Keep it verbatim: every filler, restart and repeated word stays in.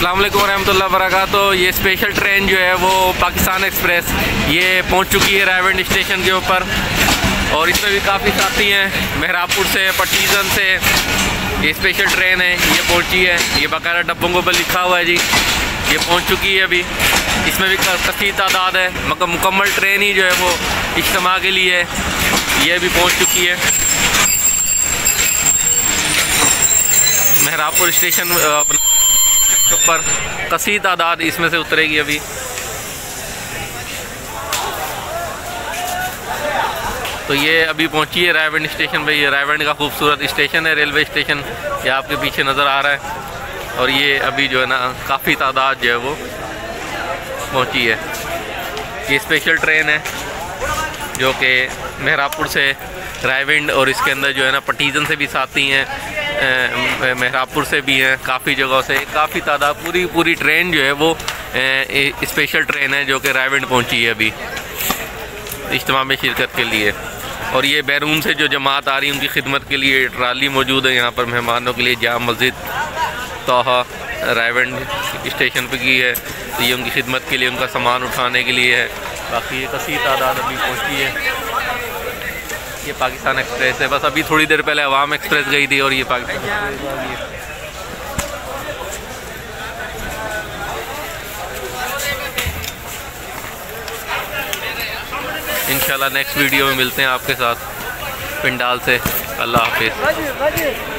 अस्सलाम वालेकुम रहमतुल्लाह वबरकातुहू। ये स्पेशल ट्रेन जो है वो पाकिस्तान एक्सप्रेस ये पहुंच चुकी है रायवंड स्टेशन के ऊपर और इसमें भी काफ़ी साथी हैं। मेहराबपुर से, पटीजन से ये स्पेशल ट्रेन है, ये पहुंची है। ये बाकायदा डब्बों के ऊपर लिखा हुआ है जी, ये पहुंच चुकी है अभी। इसमें भी कसीर तादाद है, मगर मुकम्मल ट्रेन ही जो है वो इज्तिमा के लिए है, ये भी पहुंच चुकी है। मेहराबपुर स्टेशन पर कसीर तादाद इसमें से उतरेगी अभी। तो ये अभी पहुंची है रायवंड स्टेशन पे। ये रायवंड का खूबसूरत स्टेशन है, रेलवे स्टेशन, ये आपके पीछे नज़र आ रहा है। और ये अभी जो है ना काफ़ी तादाद जो है वो पहुंची है। ये स्पेशल ट्रेन है जो कि मेहराबपुर से रायवंड और इसके अंदर जो है ना पटीजन से भी साथी हैं, मेहराबपुर से भी हैं, काफ़ी जगहों से काफ़ी तादाद। पूरी पूरी ट्रेन जो है वो स्पेशल ट्रेन है जो कि रायवंड पहुंची है अभी इज्तिमा में शिरकत के लिए। और ये बैरून से जो जमात आ रही है उनकी खिदमत के लिए ट्राली मौजूद है यहाँ पर मेहमानों के लिए। जाम मस्जिद तोहा रायवंड स्टेशन पर की है, तो ये उनकी खिदमत के लिए, उनका सामान उठाने के लिए है। बाकी ये कसीर तादाद अभी पहुँची है। ये पाकिस्तान एक्सप्रेस है, बस अभी थोड़ी देर पहले अवाम एक्सप्रेस गई थी और ये पाकिस्तान एक्सप्रेस आ गई है। इंशाल्लाह नेक्स्ट वीडियो में मिलते हैं आपके साथ पिंडाल से। अल्लाह हाफिज़।